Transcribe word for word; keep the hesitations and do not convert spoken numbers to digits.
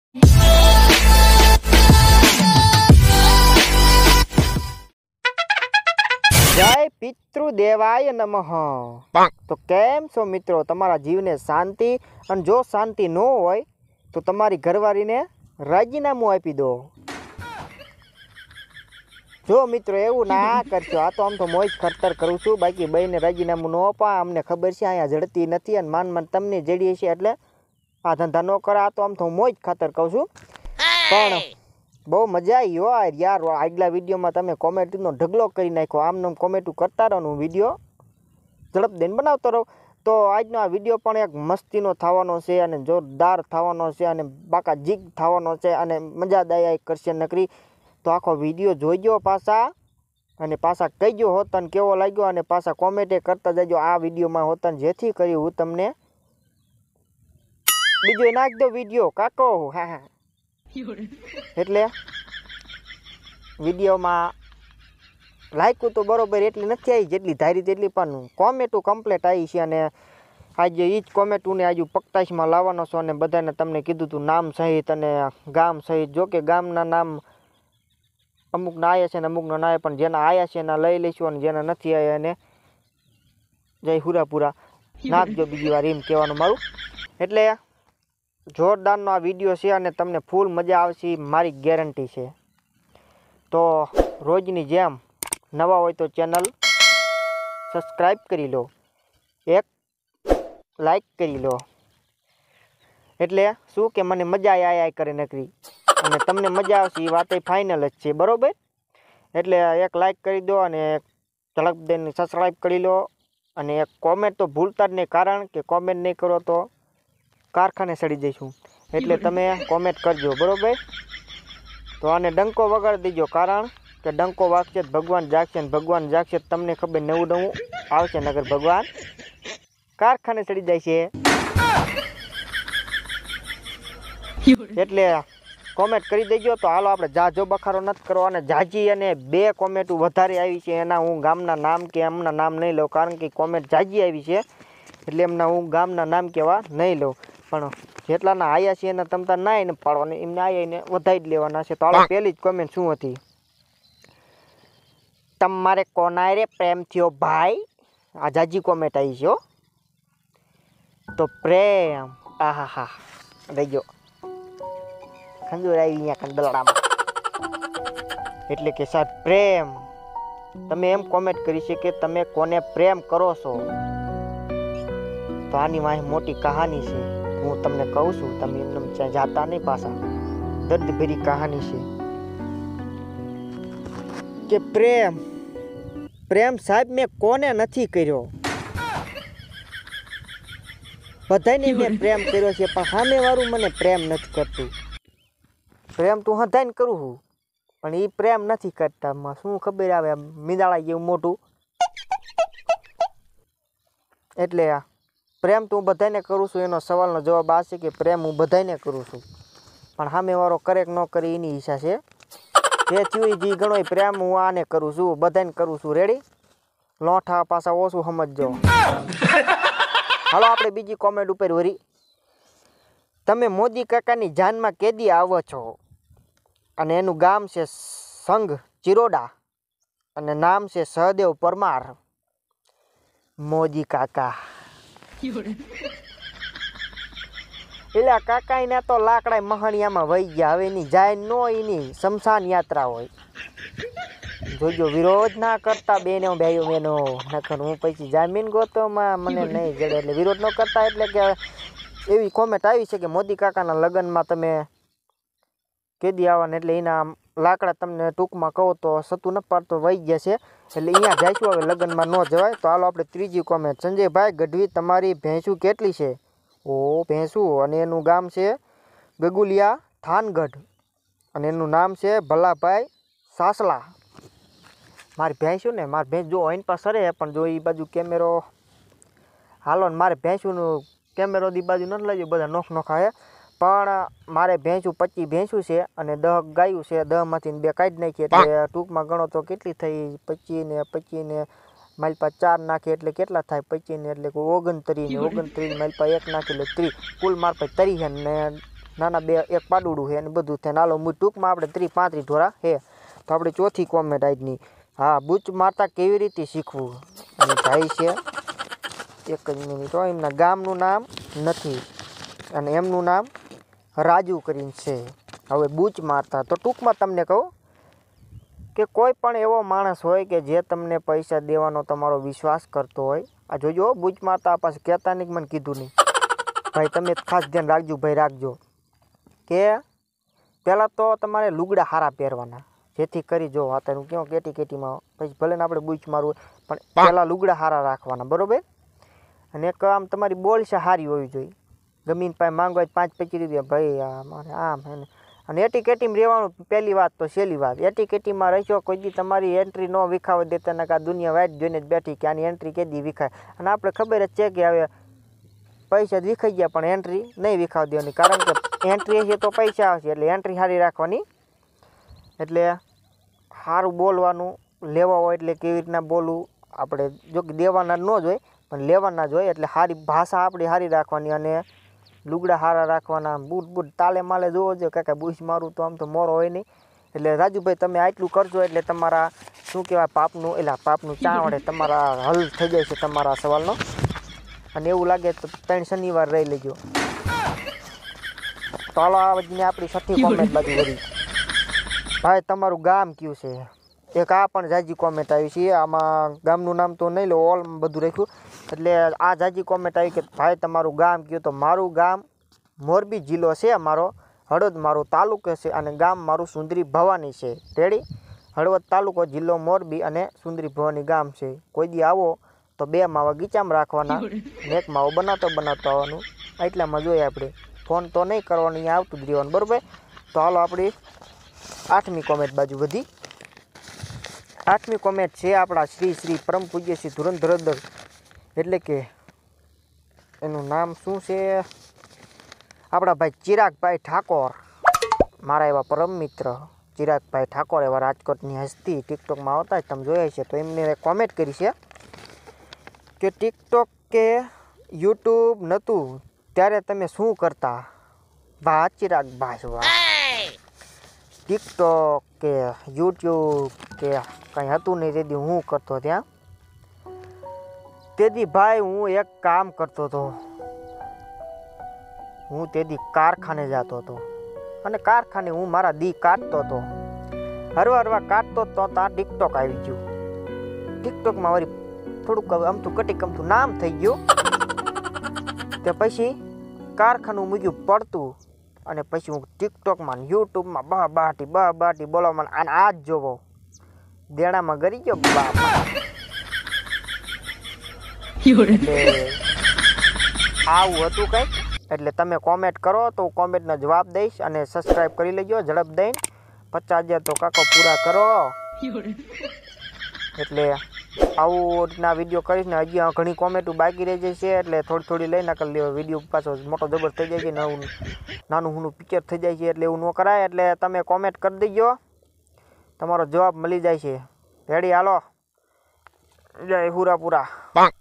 જય પિતૃદેવાય નમઃ। તો કેમ છો મિત્રો? તમારા જીવને શાંતિ, અને જો શાંતિ ન હોય તો તમારી ઘરવાળીને રાજીનામું આપી દો। જો મિત્રો એવું ના કરશો, આ તો આમ તો મોજ ખતર કરું છું, બાકી બેને રાજીનામું ન આપા, અમને ખબર છે અહીંયા જડતી નથી અને માન માન તમને જડીએ છે, એટલે આ ધંધા ન કરે, આ તો આમ તો મોજ ખાતર કહું છું। પણ બહુ મજા આવી હો યાર, આગલા વિડીયોમાં તમે કોમેન્ટનો ઢગલો કરી નાખ્યો, આમને કોમેન્ટું કરતા રહો, વિડીયો ઝડપ દઈને બનાવતો રહો। તો આજનો આ વિડીયો પણ એક મસ્તીનો થવાનો છે અને જોરદાર થવાનો છે અને બાકા જીગ થવાનો છે અને મજા દયા કરશે નકરી। તો આખો વિડીયો જોઈજો પાછા, અને પાછા કહીજો હોતન કેવો લાગ્યો, અને પાછા કોમેન્ટે કરતા જજો આ વિડીયોમાં હોતન, જેથી કરી હું તમને બીજો નાખ દો વિડીયો કાકો। હા હા, એટલે વિડીયોમાં લાયકું તો બરોબર એટલી નથી આવી જેટલી ધારી તેટલી, પણ કોમેન્ટું કમ્પ્લીટ આવી છે અને આજે એ જ કોમેન્ટુને આજુ પકતાશમાં લાવવાનો છો અને બધાને તમને કીધું હતું નામ સહિત અને ગામ સહિત। જો કે ગામના નામ અમુકના આવ્યા છે અને અમુકના ના આવ્યા, પણ જેના આવ્યા છે એના લઈ લઈશું અને જેના નથી આવ્યા એને જય હુરાપુરા નાખજો બીજી વાર, એમ કહેવાનું મારું। એટલે જોરદારનો આ વિડીયો છે અને તમને ફૂલ મજા આવશે મારી ગેરંટી છે। તો રોજની જેમ નવા હોય તો ચેનલ સબસ્ક્રાઈબ કરી લો, એક લાઈક કરી લો, એટલે શું કે મને મજા આય આય કરે નકરી, અને તમને મજા આવશે એ વાત ફાઇનલ જ છે, બરોબર? એટલે એક લાઈક કરી દો અને ઝડપ દઈને સબસ્ક્રાઈબ કરી લો, અને એક કોમેન્ટ તો ભૂલતા જ નહીં, કારણ કે કોમેન્ટ નહીં કરો તો કારખાને સડી જઈશું, એટલે તમે કોમેન્ટ કરજો, બરોબર? તો આને ડંકો વગાડી દેજો, કારણ કે ડંકો વાગશે ભગવાન જાગશે, ને ભગવાન જાગશે તમને ખબર નવું નવું આવશે, નગર ભગવાન કારખાને ચડી જાય છે। એટલે કોમેન્ટ કરી દેજો। તો હાલો આપણે જાજો બખારો નથી કરવો, અને જાજી અને બે કોમેન્ટ વધારે આવી છે એના હું ગામના નામ કે એમના નામ નહીં લઉં, કારણ કે કોમેન્ટ જાજી આવી છે એટલે એમના હું ગામના નામ કહેવા નહીં લઉં, પણ જેટલાના આવ્યા છે એના તમતા ના એને પાડવાના, એમને આવ્યા એને વધારી જ લેવાના છે। તો હાલો પહેલી જ કોમેન્ટ શું હતી? તમારે કોના રે પ્રેમ થયો ભાઈ? આ જાજી કોમેન્ટ આવી છે। તો પ્રેમ, આહા હા રહીજો ખંજોર આવી અહીંયા કંદલડામાં, એટલે કે સાહેબ પ્રેમ, તમે એમ કોમેન્ટ કરી છે કે તમે કોને પ્રેમ કરો છો? તો આની વાંહે મોટી કહાની છે, હું તમને કહું છું, તમે એમને જાતા નહીં પાછા, દર્દભરી કહાની છે કે પ્રેમ પ્રેમ સાહેબ મેં કોને નથી કર્યો, બધાને મેં પ્રેમ કર્યો છે, પણ સામે વાળું મને પ્રેમ નથી કરતું। પ્રેમ તું હધાઈને કરું છું, પણ એ પ્રેમ નથી કરતા, શું ખબર આવે મીંદાળા જેવું મોટું, એટલે પ્રેમ તો હું બધાને કરું છું, એનો સવાલનો જવાબ આ છે કે પ્રેમ હું બધાને કરું છું, પણ સામેવાળો કરે કે ન કરે એની ઈચ્છા છે। જે થયું જે ગણો પ્રેમ હું આને કરું છું, બધાને કરું છું, રેડી? લોઠા પાછા ઓછું સમજજો। હાલો આપણે બીજી કોમેન્ટ ઉપર વળી, તમે મોદી કાકાની જાનમાં કેદી આવો છો, અને એનું ગામ છે સંઘ ચિરોડા અને નામ છે સહદેવ પરમાર। મોદી કાકા એટલે કાકા એને તો લાકડા મહાણિયામાં વહી ગયા, હવે એની જાય નો, એની શમશાન યાત્રા હોય। જોજો વિરોધ ના કરતા બેનો ભાઈઓ બેનો, નખર હું પછી જામીન ગોતોમાં મને નહીં જડે, એટલે વિરોધ ન કરતા। એટલે કે એવી કોમેન્ટ આવી છે કે મોદી કાકાના લગ્નમાં તમે કેદી આવવાના, એટલે એના લાકડા તમને ટૂંકમાં કહો તો સતું ન પાડતો વહી ગયા છે, એટલે અહીંયા જઈશું, હવે લગ્નમાં ન જવાય। તો હાલો આપણે ત્રીજી કોમેન્ટ, સંજયભાઈ ગઢવી તમારી ભેંસું કેટલી છે? ઓ ભેંસું, અને એનું ગામ છે ગગુલિયા થાનગઢ, અને એનું નામ છે ભલાભાઈ સાસલા। મારી ભેંસું ને, મારી ભેંસ જો અહીં પાસે સરે, પણ જો એ બાજુ કેમેરો હાલો ને, મારે ભેંસુંનું કેમેરો દી બાજુ નથી લાગ્યો, બધા નોખ નોખા હે, પણ મારે ભેંસું પચીસ ભેંસું છે અને દહ ગાયું છે, દહમાંથી બે કાઢી નાખી, એટલે ટૂંકમાં ગણો તો કેટલી થઈ, પચીસ ને પચીસ ને મારી પાસે ચાર નાખે એટલે કેટલા થાય, પચીસ ને એટલે ઓગણત્રીસ ને ઓગણત્રીસ મારી પાસે એક નાખે એટલે ત્રીસ, કુલ મારી પાસે ત્રીસ ને નાના બે એક પાડુડું છે અને બધું થાય નાલો હું ટૂંકમાં આપણે ત્રીસ પાંત્રીસ ઢોરા છે. તો આપણે ચોથી કોમેન્ટ આજની, હા બૂચ મારતા કેવી રીતે શીખવું. અને ભાઈ છે એક જ મિનિટ હો, એમના ગામનું નામ નથી અને એમનું નામ રાજુ કરીને છે. હવે બૂચ મારતા તો ટૂંકમાં તમને કહું કે કોઈ પણ એવો માણસ હોય કે જે તમને પૈસા દેવાનો તમારો વિશ્વાસ કરતો હોય. આ જોજો બૂચ મારતા પાછું કહેતા નહીં મને કીધું નહીં ભાઈ, તમે ખાસ ધ્યાન રાખજો ભાઈ, રાખજો કે પહેલાં તો તમારે લુગડા હારા પહેરવાના, જેથી કરી જો અત્યારે હું કેવું કેટી કેટીમાં પછી ભલે ને આપણે બૂચ મારવું પણ પહેલાં લુગડા હારા રાખવાના, બરાબર. અને એક આમ તમારી બોલ છે સારી હોવી જોઈએ. ગમીને પાસે માંગવા પાંચ પચીસ રૂપિયા ભાઈ આ મારે આમ અને એટી કેટીમાં રહેવાનું. પહેલી વાત તો સહેલી વાત, એટી કેટીમાં રહેશો કોઈ દી તમારી એન્ટ્રી ન વિખાવા દેતા ને આ દુનિયા વાઇટ જોઈને જ બેઠી કે આની એન્ટ્રી કેદી વિખાય. અને આપણે ખબર જ છે કે હવે પૈસા જ વિખાઈ ગયા પણ એન્ટ્રી નહીં વિખાવા દેવાની, કારણ કે એન્ટ્રી હશે તો પૈસા આવશે. એટલે એન્ટ્રી સારી રાખવાની. એટલે સારું બોલવાનું, લેવા હોય એટલે કેવી રીતના બોલવું આપણે, જો કે દેવાના ન જ હોય પણ લેવાના જ હોય. એટલે સારી ભાષા આપણી સારી રાખવાની અને લુગડા સારા રાખવાના. બૂટ બૂટ તાલે માલે જોવો જો કાકા બૂચ મારું તો આમ તો મોરો હોય નહીં. એટલે રાજુભાઈ તમે આટલું કરજો એટલે તમારા શું કહેવાય પાપનું એટલે પાપનું ચાવડે તમારા હલ થઈ જાય છે તમારા સવાલનો. અને એવું લાગે તો ત્રણ શનિવાર રહી લેજો. તો હાલો આજની આપણી છઠ્ઠી કોમેન્ટ બાજુ વળી. ભાઈ તમારું ગામ કયું છે? એક આ પણ જાજી કોમેન્ટ આવી છે. આમાં ગામનું નામ તો નહીં લો, ઓલ બધું રાખ્યું. એટલે આ જાજી કોમેન્ટ આવી કે ભાઈ તમારું ગામ કયું? તો મારું ગામ મોરબી જિલ્લો છે, મારો હળવદ મારો તાલુકો છે અને ગામ મારું સુંદરી ભવાની છે. રેડી? હળવદ તાલુકો, જિલ્લો મોરબી અને સુંદરી ભવાની ગામ છે. કોઈ દી આવો તો બે માવા ગીચામાં રાખવાના, એક માવો બનાવતો બનાવતો આવવાનું. એટલામાં જોઈએ આપણે ફોન તો નહીં કરવાનો, અહીંયા આવતું જ રહેવાનું, બરાબર. તો હાલો આપણી આઠમી કોમેન્ટ બાજુ વધી. આઠમી કોમેન્ટ છે આપણા શ્રી શ્રી પરમ પૂજ્ય શ્રી ધુરંધરદર, એટલે કે એનું નામ શું છે આપણા ભાઈ ચિરાગભાઈ ઠાકોર, મારા એવા પરમ મિત્ર ચિરાગભાઈ ઠાકોર, એવા રાજકોટની હસ્તી ટિકટોકમાં આવતા જ તમે જોયા છે. તો એમને કોમેન્ટ કરી છે કે ટિકટોક કે યુટ્યુબ નહોતું ત્યારે તમે શું કરતા? વાહ ચિરાગભાઈ વાહ. ટિકટોક કે યુટ્યુબ કે કંઈ હતું નહીં તેથી હું કરતો ત્યાં? તેથી ભાઈ હું એક કામ કરતો હતો. હું તેથી કારખાને જતો હતો અને કારખાને હું મારા દી કાઢતો હતો. હરવા હરવા કાઢતો તો ત્યાં ટિકટોક આવી ગયું. ટિકટોકમાં વળી થોડુંક અમથું કટીક અમથું નામ થઈ ગયું. તે પછી કારખાનું મૂક્યું પડતું અને પછી હું ટિકટોકમાં યુટ્યુબમાં બહ બાટી બહ બાટી બોલવામાં અને આ જ જોવો દેણામાં ગરી ગયો બાપા. એટલે આવું હતું કંઈક. એટલે તમે કોમેન્ટ કરો તો હું કોમેન્ટનો જવાબ દઈશ અને સબસ્ક્રાઈબ કરી લેજો ઝડપ દઈને. પચાસ હજાર તો કાકો પૂરા કરો. એટલે આવું રીતના વિડીયો કરીશ ને હજી ઘણી કોમેન્ટો બાકી રહી જાય છે એટલે થોડી થોડી લઈને કરી લેવા. વિડીયો પાછો મોટો જબર થઈ જાય છે, નવું નાનું હુનું પિક્ચર થઈ જાય છે એટલે એવું ન કરાય. એટલે તમે કોમેન્ટ કરી દેજો, તમારો જવાબ મળી જાય છે. રેડી? હાલો, જય હુરાપુરા.